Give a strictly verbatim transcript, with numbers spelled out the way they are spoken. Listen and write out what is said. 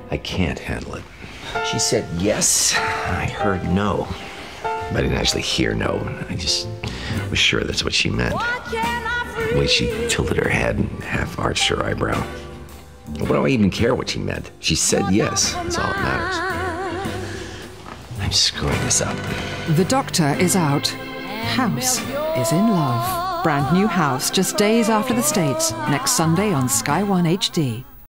I can't handle it. She said yes, I heard no. I didn't actually hear no. I just was sure that's what she meant. The way she tilted her head and half arched her eyebrow. What do I even care what she meant? She said yes, that's all that matters. I'm screwing this up. The Doctor is out. House is in love. Brand new House just days after the States. Next Sunday on Sky One H D.